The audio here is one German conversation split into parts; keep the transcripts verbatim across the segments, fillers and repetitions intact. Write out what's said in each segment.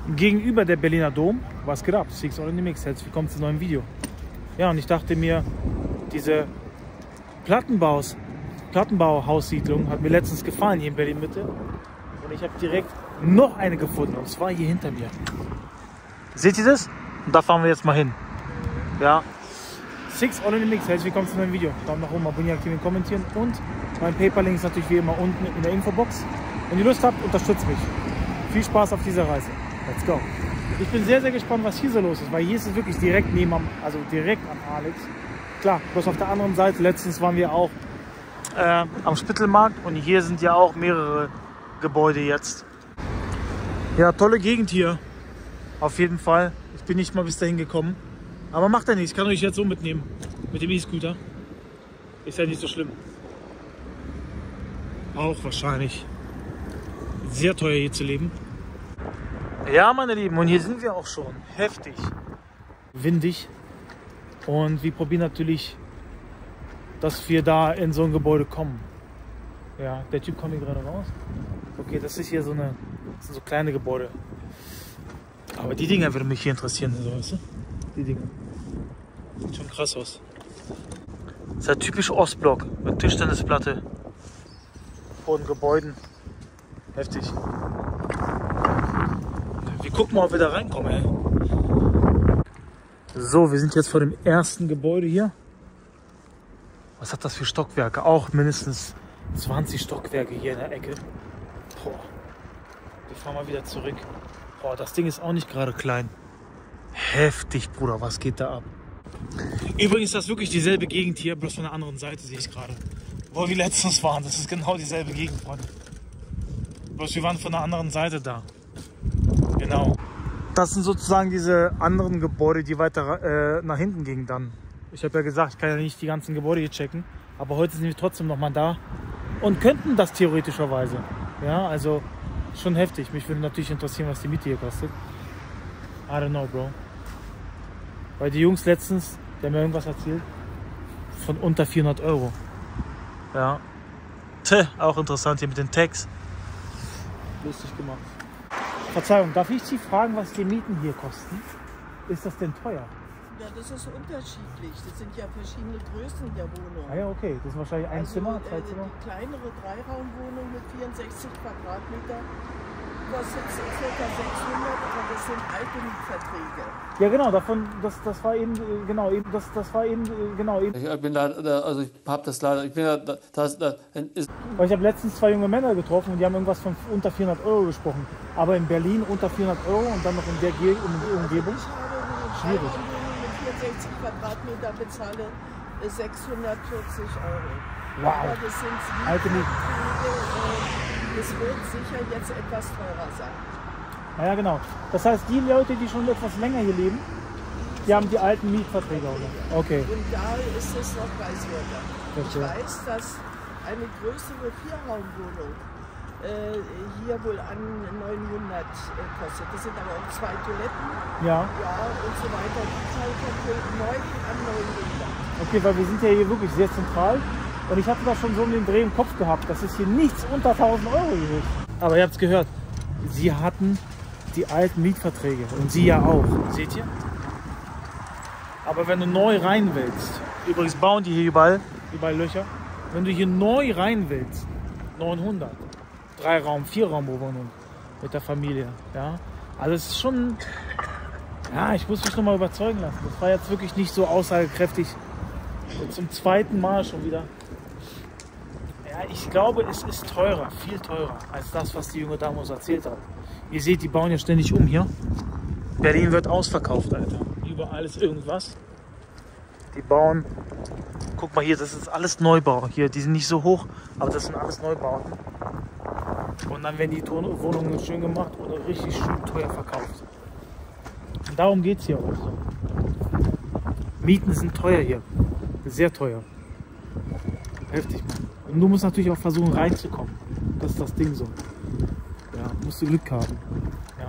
gegenüber der Berliner Dom. Was geht ab? Six All in the Mix. Herzlich willkommen zu einem neuen Video. Ja, und ich dachte mir, diese Plattenbaus, Plattenbauhaussiedlung hat mir letztens gefallen hier in Berlin Mitte. Und ich habe direkt noch eine gefunden. Und zwar hier hinter mir. Seht ihr das? Und da fahren wir jetzt mal hin. Ja. Six All in the Mix. Herzlich willkommen zu einem neuen Video. Daumen nach oben, abonnieren, aktivieren, kommentieren. Und mein PayPal-Link ist natürlich wie immer unten in der Infobox. Wenn ihr Lust habt, unterstützt mich. Viel Spaß auf dieser Reise. Let's go. Ich bin sehr, sehr gespannt, was hier so los ist, weil hier ist es wirklich direkt neben, am, also direkt an Alex. Klar, bloß auf der anderen Seite. Letztens waren wir auch äh, am Spittelmarkt und hier sind ja auch mehrere Gebäude jetzt. Ja, tolle Gegend hier. Auf jeden Fall. Ich bin nicht mal bis dahin gekommen. Aber macht ja nichts. Ich kann euch jetzt so mitnehmen. Mit dem E-Scooter. Ist ja nicht so schlimm. Auch wahrscheinlich sehr teuer hier zu leben. Ja, meine Lieben, und hier sind wir auch schon. Heftig. Windig. Und wir probieren natürlich, dass wir da in so ein Gebäude kommen. Ja, der Typ kommt hier gerade raus. Okay, das ist hier so eine, das sind so kleine Gebäude. Aber die Dinger würden mich hier interessieren, so, weißt du? Die Dinger. Sieht schon krass aus. Das ist ja typisch Ostblock mit Tischtennisplatte und Gebäuden. Heftig. Wir gucken mal, ob wir da reinkommen, ey. So, wir sind jetzt vor dem ersten Gebäude hier. Was hat das für Stockwerke? Auch mindestens zwanzig Stockwerke hier in der Ecke. Boah. Wir fahren mal wieder zurück. Boah, das Ding ist auch nicht gerade klein. Heftig, Bruder, was geht da ab? Übrigens ist das wirklich dieselbe Gegend hier, bloß von der anderen Seite sehe ich gerade. Wo wir letztens waren, das ist genau dieselbe Gegend, Freunde. Bloß wir waren von der anderen Seite da. Genau. Das sind sozusagen diese anderen Gebäude, die weiter äh, nach hinten gingen dann. Ich habe ja gesagt, ich kann ja nicht die ganzen Gebäude hier checken. Aber heute sind wir trotzdem noch mal da und könnten das theoretischerweise. Ja, also schon heftig. Mich würde natürlich interessieren, was die Miete hier kostet. I don't know, Bro. Weil die Jungs letztens, die haben mir irgendwas erzählt, von unter vierhundert Euro. Ja. Tja, auch interessant hier mit den Tags. Lustig gemacht. Verzeihung, darf ich Sie fragen, was die Mieten hier kosten? Ist das denn teuer? Ja, das ist unterschiedlich. Das sind ja verschiedene Größen der Wohnung. Ah ja, okay. Das ist wahrscheinlich ein also, Zimmer, äh, zwei Zimmer? Die kleinere Dreiraumwohnung mit vierundsechzig Quadratmeter kostet ca. sechshundert, aber das sind alte Mietverträge. Ja genau, davon, das, das war eben, genau, eben, das, das war eben, genau, eben. Ich bin da, also ich habe das leider, ich bin da, das, das ist... Weil ich habe letztens zwei junge Männer getroffen und die haben irgendwas von unter vierhundert Euro gesprochen. Aber in Berlin unter vierhundert Euro und dann noch in der Ge Umgebung? Also ich habe eine Dreiraumwohnung mit vierundsechzig Quadratmeter bezahle sechshundertvierzig Euro. Wow. Aber das sind alte Mietverträge. Es wird sicher jetzt etwas teurer sein. Na ja, genau. Das heißt, die Leute, die schon etwas länger hier leben, die haben die alten Mietverträge auch noch. Okay. Und da ist es noch preiswerter. Ich weiß, dass eine größere Vierraumwohnung äh, hier wohl an neunhundert äh, kostet. Das sind aber auch zwei Toiletten. Ja. Ja, und so weiter. Die zahlt wohl neun an neunhundert. Okay, weil wir sind ja hier wirklich sehr zentral. Und ich hatte da schon so um den Dreh im Kopf gehabt, dass es hier nichts unter tausend Euro hier ist. Aber ihr habt es gehört, sie hatten die alten Mietverträge und sie ja auch. Seht ihr? Aber wenn du neu rein willst, übrigens bauen die hier überall, überall Löcher, wenn du hier neu rein willst, neunhundert, drei Raum, vier Raum Wohnung mit der Familie, ja. Also es ist schon, ja, ich muss mich noch mal überzeugen lassen. Das war jetzt wirklich nicht so aussagekräftig. Zum zweiten Mal schon wieder. Ja, ich glaube, es ist teurer, viel teurer, als das, was die junge Dame uns erzählt hat. Ihr seht, die bauen ja ständig um hier. Berlin wird ausverkauft, Alter. Überall ist irgendwas. Die bauen, guck mal hier, das ist alles Neubau. Hier, die sind nicht so hoch, aber das sind alles Neubauten. Und dann werden die Wohnungen schön gemacht oder richtig schön teuer verkauft. Und darum geht es hier auch so. Mieten sind teuer hier. Sehr teuer. Heftig, Mann. Und du musst natürlich auch versuchen reinzukommen. Das ist das Ding so. Ja, musst du Glück haben. Ja.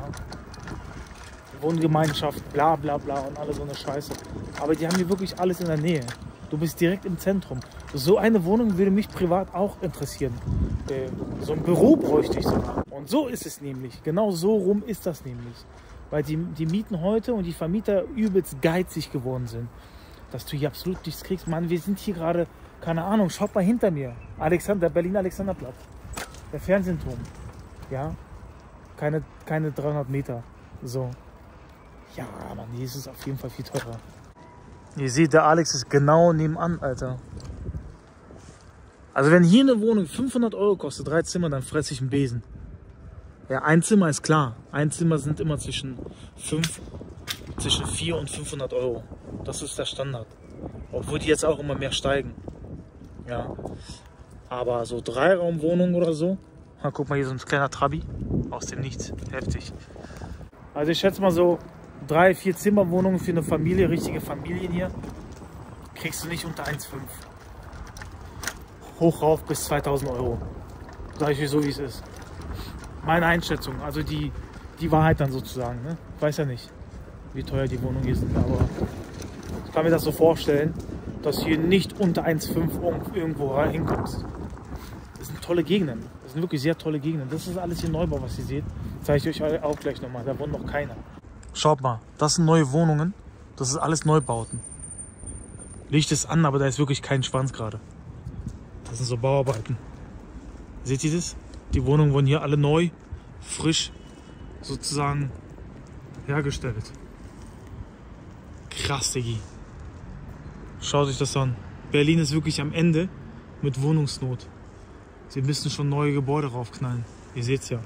Wohngemeinschaft, bla bla bla und alle so eine Scheiße. Aber die haben hier wirklich alles in der Nähe. Du bist direkt im Zentrum. So eine Wohnung würde mich privat auch interessieren. Äh, so ein Büro bräuchte ich sogar. Und so ist es nämlich. Genau so rum ist das nämlich. Weil die, die Mieten heute und die Vermieter übelst geizig geworden sind. Dass du hier absolut nichts kriegst. Mann, wir sind hier gerade, keine Ahnung, schaut mal hinter mir. Alexander, Berlin-Alexanderplatz. Der Fernsehturm. Ja, keine, keine dreihundert Meter. So. Ja, Mann, hier ist es auf jeden Fall viel teurer. Ihr seht, der Alex ist genau nebenan, Alter. Also wenn hier eine Wohnung fünfhundert Euro kostet, drei Zimmer, dann fresse ich einen Besen. Ja, ein Zimmer ist klar. Ein Zimmer sind immer zwischen fünf, zwischen vier und fünfhundert Euro. Das ist der Standard. Obwohl die jetzt auch immer mehr steigen. Ja. Aber so Dreiraumwohnungen oder so. Na, guck mal, hier so ein kleiner Trabi. Aus dem Nichts. Heftig. Also ich schätze mal so drei, vier Zimmerwohnungen für eine Familie, richtige Familien hier. Kriegst du nicht unter eins Komma fünf. Hoch rauf bis zweitausend Euro. Sag ich dir so, wie es ist. Meine Einschätzung, also die, die Wahrheit dann sozusagen. Ne? Ich weiß ja nicht, wie teuer die Wohnungen hier sind, aber ich kann mir das so vorstellen, dass hier nicht unter eins Komma fünf irgendwo hinkommst. Das sind tolle Gegenden, das sind wirklich sehr tolle Gegenden. Das ist alles hier Neubau, was ihr seht. Zeige ich euch auch gleich nochmal, da wohnt noch keiner. Schaut mal, das sind neue Wohnungen, das ist alles Neubauten. Licht ist an, aber da ist wirklich kein Schwanz gerade. Das sind so Bauarbeiten. Seht ihr das? Die Wohnungen wurden hier alle neu, frisch sozusagen hergestellt. Krass, Diggi. Schaut euch das an. Berlin ist wirklich am Ende mit Wohnungsnot. Sie müssen schon neue Gebäude raufknallen. Ihr seht es ja.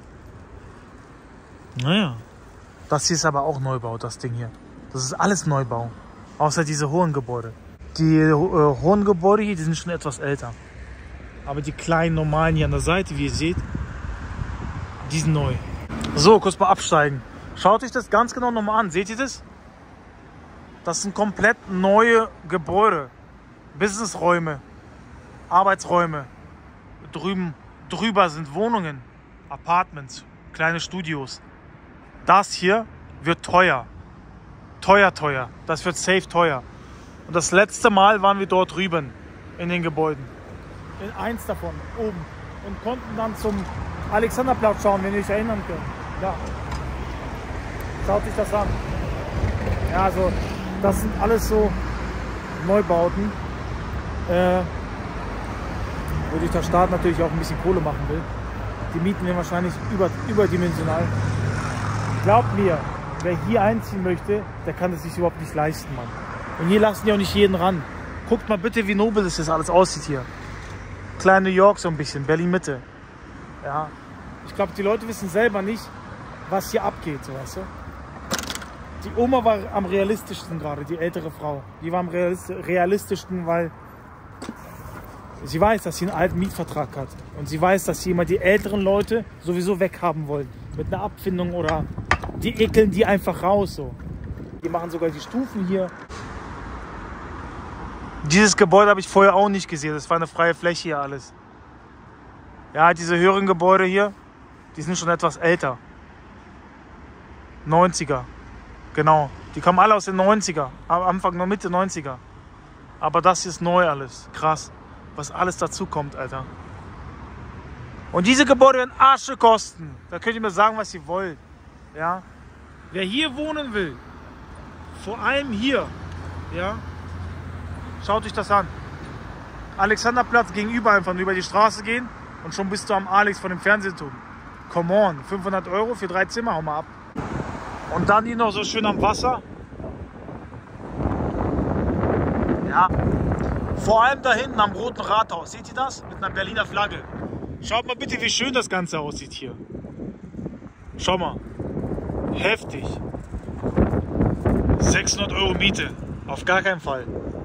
Naja. Das hier ist aber auch Neubau, das Ding hier. Das ist alles Neubau. Außer diese hohen Gebäude. Die äh, hohen Gebäude hier, die sind schon etwas älter. Aber die kleinen, normalen hier an der Seite, wie ihr seht, die sind neu. So, kurz mal absteigen. Schaut euch das ganz genau nochmal an. Seht ihr das? Das sind komplett neue Gebäude. Businessräume, Arbeitsräume. Drüben, drüber sind Wohnungen, Apartments, kleine Studios. Das hier wird teuer. Teuer, teuer. Das wird safe teuer. Und das letzte Mal waren wir dort drüben in den Gebäuden. In eins davon, oben. Und konnten dann zum Alexanderplatz schauen, wenn ihr euch erinnern könnt. Ja. Schaut sich das an. Ja, also das sind alles so Neubauten, äh, wodurch der Staat natürlich auch ein bisschen Kohle machen will. Die mieten wir wahrscheinlich über, überdimensional. Glaubt mir, wer hier einziehen möchte, der kann es sich überhaupt nicht leisten, Mann. Und hier lassen die auch nicht jeden ran. Guckt mal bitte, wie nobel das jetzt alles aussieht hier. Klein New York so ein bisschen, Berlin-Mitte. Ja, ich glaube, die Leute wissen selber nicht, was hier abgeht, so, weißt du? Die Oma war am realistischsten gerade, die ältere Frau. Die war am realistischsten, weil sie weiß, dass sie einen alten Mietvertrag hat. Und sie weiß, dass sie immer die älteren Leute sowieso weghaben wollen. Mit einer Abfindung oder die ekeln die einfach raus. So. Die machen sogar die Stufen hier. Dieses Gebäude habe ich vorher auch nicht gesehen. Das war eine freie Fläche hier alles. Ja, diese höheren Gebäude hier, die sind schon etwas älter. neunziger. Genau. Die kommen alle aus den neunziger. Am Anfang noch Mitte neunziger. Aber das hier ist neu alles. Krass. Was alles dazu kommt, Alter. Und diese Gebäude werden Arsche kosten. Da könnt ihr mir sagen, was ihr wollt. Ja. Wer hier wohnen will, vor allem hier, ja, schaut euch das an. Alexanderplatz gegenüber, einfach nur über die Straße gehen und schon bist du am Alex von dem Fernsehturm. Come on, fünfhundert Euro für drei Zimmer, hau mal ab. Und dann hier noch so schön am Wasser. Ja. Vor allem da hinten am Roten Rathaus. Seht ihr das? Mit einer Berliner Flagge. Schaut mal bitte, wie schön das Ganze aussieht hier. Schau mal. Heftig. sechshundert Euro Miete. Auf gar keinen Fall.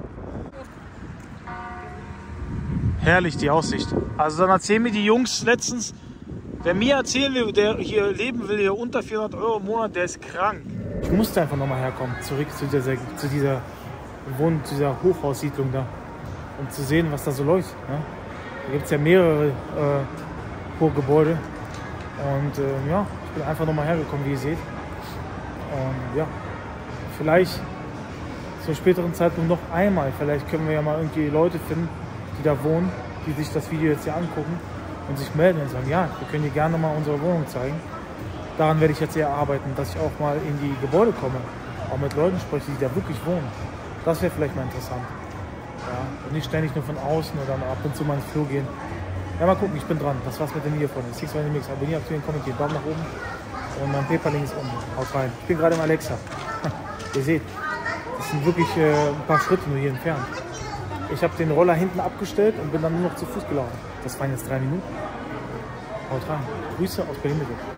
Herrlich die Aussicht. Also dann erzählen mir die Jungs letztens, wer mir erzählen will, der hier leben will, hier unter vierhundert Euro im Monat, der ist krank. Ich musste einfach nochmal herkommen, zurück zu dieser, zu dieser, Wohn zu dieser Hochhaussiedlung da. Um zu sehen, was da so läuft. Ne? Da gibt es ja mehrere äh, Hochgebäude. Und äh, ja, ich bin einfach nochmal hergekommen, wie ihr seht. Und ja, vielleicht zum späteren Zeitpunkt noch einmal. Vielleicht können wir ja mal irgendwie Leute finden, die da wohnen, die sich das Video jetzt hier angucken und sich melden und sagen, ja, wir können dir gerne mal unsere Wohnung zeigen. Daran werde ich jetzt eher arbeiten, dass ich auch mal in die Gebäude komme, auch mit Leuten spreche, die da wirklich wohnen. Das wäre vielleicht mal interessant. Ja, und nicht ständig nur von außen oder dann ab und zu mal ins Flur gehen. Ja, mal gucken, ich bin dran. Das war's mit dem Video von Six by Mix. Abonniert, aktivieren, kommentieren, Daumen nach oben. Und mein PayPal-Link ist unten. Haut rein. Ich bin gerade im Alexa. Ihr seht, das sind wirklich äh, ein paar Schritte nur hier entfernt. Ich habe den Roller hinten abgestellt und bin dann nur noch zu Fuß gelaufen. Das waren jetzt drei Minuten. Haut rein. Grüße aus Berlin-Mitte.